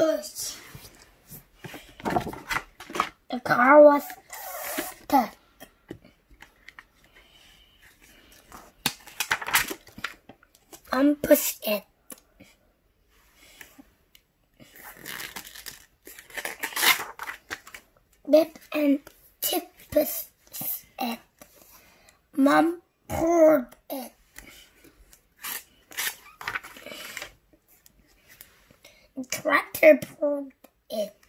push. The car was stuck. Push it. Whip and tip it. Mom poured it. Tractor poured it.